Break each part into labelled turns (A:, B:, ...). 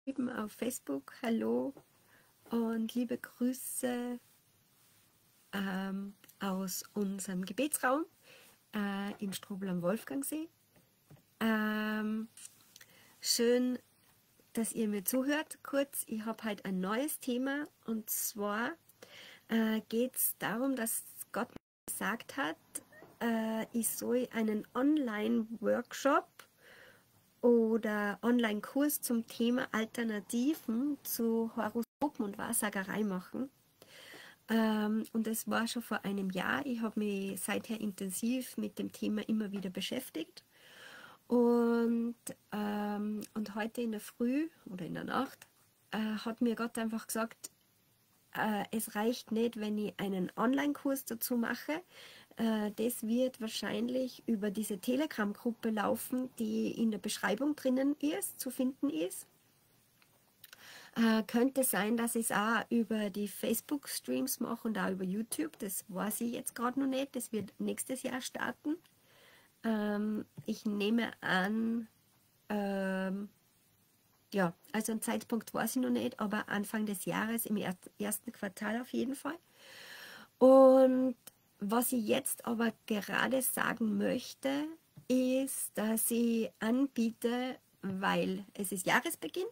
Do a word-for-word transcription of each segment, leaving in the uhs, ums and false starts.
A: Auf Facebook, hallo und liebe Grüße ähm, aus unserem Gebetsraum äh, in Strobl am Wolfgangsee. Ähm, schön, dass ihr mir zuhört. Kurz, ich habe heute ein neues Thema und zwar äh, geht es darum, dass Gott gesagt hat, äh, ich soll einen Online-Workshop oder Online-Kurs zum Thema Alternativen zu Horoskopen und Wahrsagerei machen. Ähm, und das war schon vor einem Jahr. Ich habe mich seither intensiv mit dem Thema immer wieder beschäftigt. Und, ähm, und heute in der Früh oder in der Nacht äh, hat mir Gott einfach gesagt, äh, es reicht nicht, wenn ich einen Online-Kurs dazu mache. Äh, das wird wahrscheinlich über diese Telegram-Gruppe laufen, die in der Beschreibung drinnen ist, zu finden ist. Äh, könnte sein, dass ich es auch über die Facebook-Streams mache und auch über YouTube. Das weiß ich jetzt gerade noch nicht. Das wird nächstes Jahr starten. Ähm, ich nehme an, ähm, ja, also einen Zeitpunkt weiß ich noch nicht, aber Anfang des Jahres, im er ersten Quartal auf jeden Fall. Und was ich jetzt aber gerade sagen möchte, ist, dass ich anbiete, weil es ist Jahresbeginn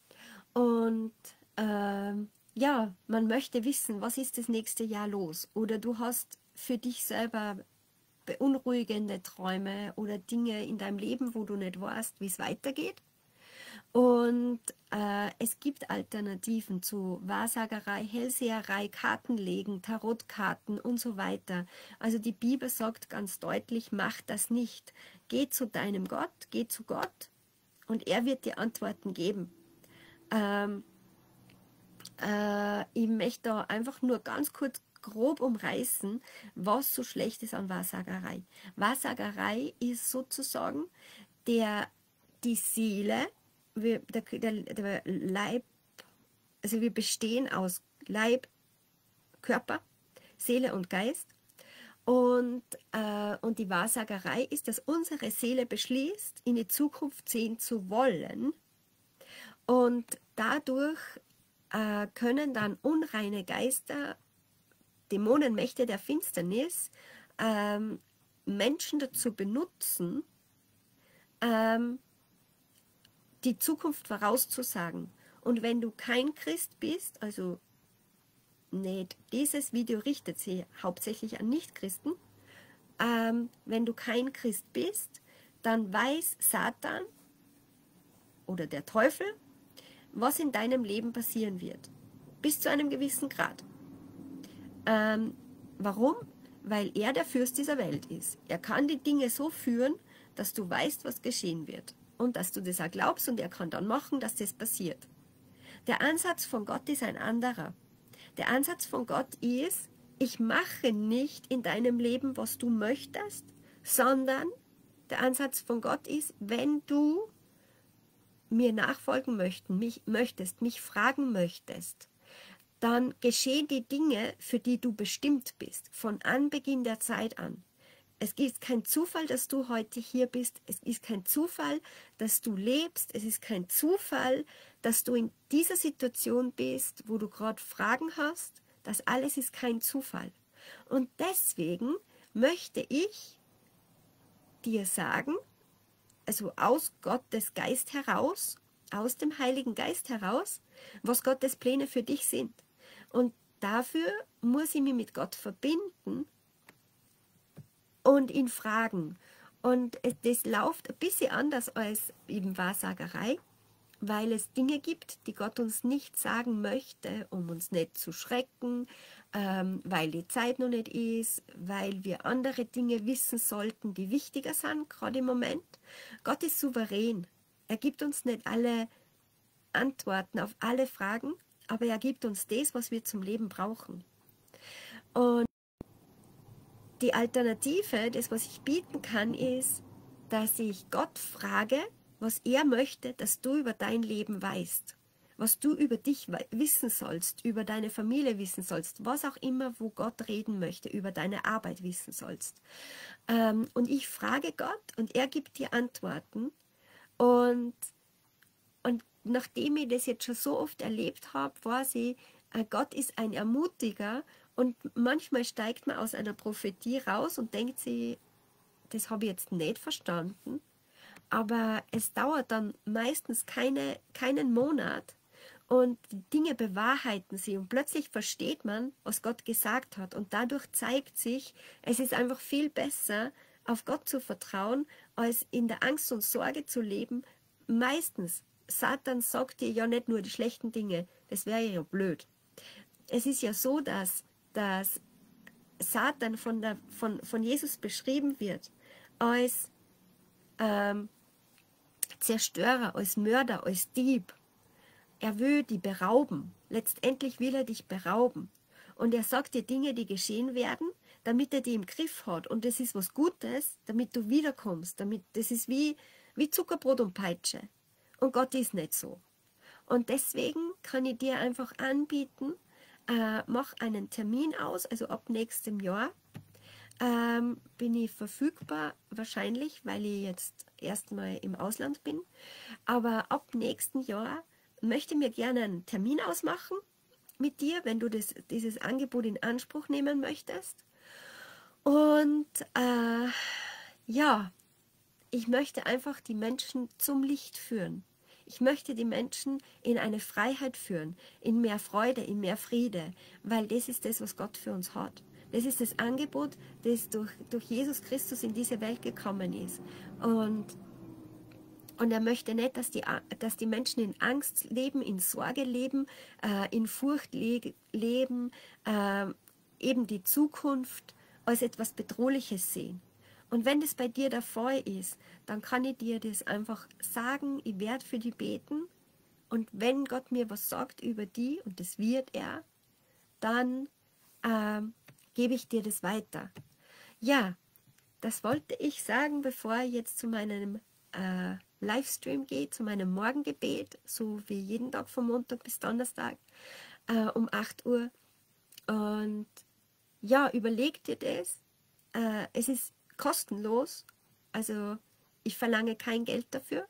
A: und ähm, ja, man möchte wissen, was ist das nächste Jahr los? Oder du hast für dich selber beunruhigende Träume oder Dinge in deinem Leben, wo du nicht weißt, wie es weitergeht. Und äh, es gibt Alternativen zu Wahrsagerei, Hellseherei, Kartenlegen, Tarotkarten und so weiter. Also die Bibel sagt ganz deutlich, mach das nicht. Geh zu deinem Gott, geh zu Gott und er wird dir Antworten geben. Ähm, äh, ich möchte da einfach nur ganz kurz grob umreißen, was so schlecht ist an Wahrsagerei. Wahrsagerei ist sozusagen der, die Seele, wir, der, der, der Leib, also wir bestehen aus Leib, Körper, Seele und Geist. Und, äh, und die Wahrsagerei ist, dass unsere Seele beschließt, in die Zukunft sehen zu wollen. Und dadurch äh, können dann unreine Geister, Dämonenmächte der Finsternis, ähm, Menschen dazu benutzen, ähm, die Zukunft vorauszusagen. Und wenn du kein Christ bist, also nicht, dieses Video richtet sich hauptsächlich an Nichtchristen, ähm, wenn du kein Christ bist, dann weiß Satan oder der Teufel, was in deinem Leben passieren wird. Bis zu einem gewissen Grad. Ähm, warum? Weil er der Fürst dieser Welt ist. Er kann die Dinge so führen, dass du weißt, was geschehen wird. Und dass du das auch glaubst und er kann dann machen, dass das passiert. Der Ansatz von Gott ist ein anderer. Der Ansatz von Gott ist, ich mache nicht in deinem Leben, was du möchtest, sondern der Ansatz von Gott ist, wenn du mir nachfolgen möchten, mich, möchtest, mich fragen möchtest, dann geschehen die Dinge, für die du bestimmt bist, von Anbeginn der Zeit an. Es ist kein Zufall, dass du heute hier bist. Es ist kein Zufall, dass du lebst. Es ist kein Zufall, dass du in dieser Situation bist, wo du gerade Fragen hast. Das alles ist kein Zufall. Und deswegen möchte ich dir sagen, also aus Gottes Geist heraus, aus dem Heiligen Geist heraus, was Gottes Pläne für dich sind. Und dafür muss ich mich mit Gott verbinden und ihn fragen. Und es, das läuft ein bisschen anders als eben Wahrsagerei, weil es Dinge gibt, die Gott uns nicht sagen möchte, um uns nicht zu schrecken, ähm, weil die Zeit noch nicht ist, weil wir andere Dinge wissen sollten, die wichtiger sind, gerade im Moment. Gott ist souverän. Er gibt uns nicht alle Antworten auf alle Fragen, aber er gibt uns das, was wir zum Leben brauchen. Und die Alternative, das, was ich bieten kann, ist, dass ich Gott frage, was er möchte, dass du über dein Leben weißt, was du über dich wissen sollst, über deine Familie wissen sollst, was auch immer, wo Gott reden möchte, über deine Arbeit wissen sollst. Ähm, und ich frage Gott und er gibt dir Antworten und, und nachdem ich das jetzt schon so oft erlebt habe, weiß ich, äh, Gott ist ein Ermutiger und manchmal steigt man aus einer Prophetie raus und denkt sich, das habe ich jetzt nicht verstanden, aber es dauert dann meistens keine, keinen Monat und die Dinge bewahrheiten sich und plötzlich versteht man, was Gott gesagt hat und dadurch zeigt sich, es ist einfach viel besser, auf Gott zu vertrauen, als in der Angst und Sorge zu leben. Meistens, Satan sagt dir ja nicht nur die schlechten Dinge, das wäre ja blöd. Es ist ja so, dass, dass Satan von, der, von, von Jesus beschrieben wird als ähm, Zerstörer, als Mörder, als Dieb. Er will die berauben. Letztendlich will er dich berauben. Und er sagt dir Dinge, die geschehen werden, damit er die im Griff hat. Und das ist was Gutes, damit du wiederkommst. Damit, das ist wie, wie Zuckerbrot und Peitsche. Und Gott ist nicht so. Und deswegen kann ich dir einfach anbieten, äh, mach einen Termin aus, also ab nächstem Jahr ähm, bin ich verfügbar, wahrscheinlich, weil ich jetzt erstmal im Ausland bin. Aber ab nächsten Jahr möchte ich mir gerne einen Termin ausmachen mit dir, wenn du das, dieses Angebot in Anspruch nehmen möchtest. Und äh, ja, ich möchte einfach die Menschen zum Licht führen. Ich möchte die Menschen in eine Freiheit führen, in mehr Freude, in mehr Friede, weil das ist das, was Gott für uns hat. Das ist das Angebot, das durch, durch Jesus Christus in diese Welt gekommen ist. Und, und er möchte nicht, dass die, dass die Menschen in Angst leben, in Sorge leben, äh, in Furcht le leben, äh, eben die Zukunft als etwas Bedrohliches sehen. Und wenn das bei dir der Fall ist, dann kann ich dir das einfach sagen, ich werde für die beten. Und wenn Gott mir was sagt über die, und das wird er, dann ähm, gebe ich dir das weiter. Ja, das wollte ich sagen, bevor ich jetzt zu meinem äh, Livestream gehe, zu meinem Morgengebet, so wie jeden Tag von Montag bis Donnerstag äh, um acht Uhr. Und ja, überleg dir das. Äh, es ist kostenlos, also ich verlange kein Geld dafür.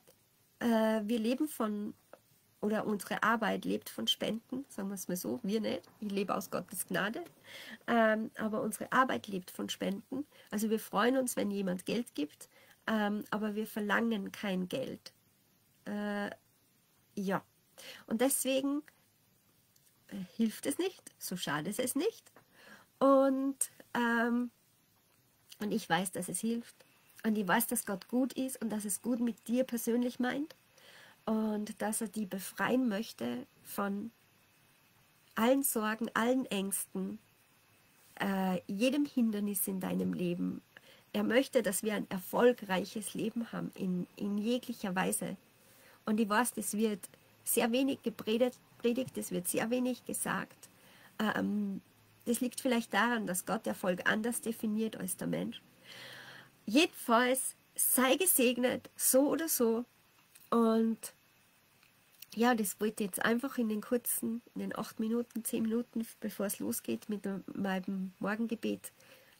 A: Äh, wir leben von, oder unsere Arbeit lebt von Spenden, sagen wir es mal so, wir nicht, ich lebe aus Gottes Gnade, ähm, aber unsere Arbeit lebt von Spenden. Also wir freuen uns, wenn jemand Geld gibt, ähm, aber wir verlangen kein Geld. Äh, ja, und deswegen äh, hilft es nicht, so schade ist es nicht. Und ähm, Und ich weiß, dass es hilft. Und ich weiß, dass Gott gut ist und dass es gut mit dir persönlich meint. Und dass er die befreien möchte von allen Sorgen, allen Ängsten, äh, jedem Hindernis in deinem Leben. Er möchte, dass wir ein erfolgreiches Leben haben, in, in jeglicher Weise. Und ich weiß, das wird sehr wenig gepredigt, predigt, das wird sehr wenig gesagt. Ähm, Das liegt vielleicht daran, dass Gott Erfolg anders definiert als der Mensch. Jedenfalls sei gesegnet, so oder so. Und ja, das wollte ich jetzt einfach in den kurzen, in den acht Minuten, zehn Minuten, bevor es losgeht mit meinem Morgengebet,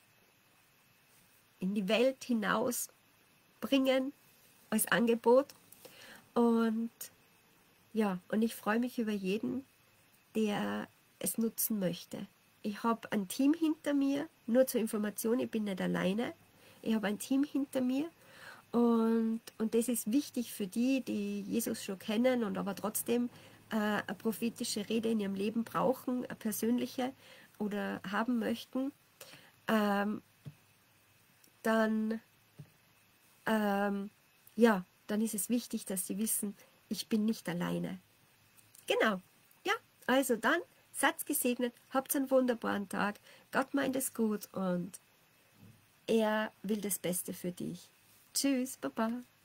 A: in die Welt hinaus bringen als Angebot. Und ja, und ich freue mich über jeden, der es nutzen möchte. Ich habe ein Team hinter mir, nur zur Information, ich bin nicht alleine. Ich habe ein Team hinter mir und, und das ist wichtig für die, die Jesus schon kennen und aber trotzdem äh, eine prophetische Rede in ihrem Leben brauchen, eine persönliche oder haben möchten. Ähm, dann, ähm, ja, dann ist es wichtig, dass sie wissen, ich bin nicht alleine. Genau, ja, also dann, seid gesegnet, habt einen wunderbaren Tag, Gott meint es gut und er will das Beste für dich. Tschüss, Baba.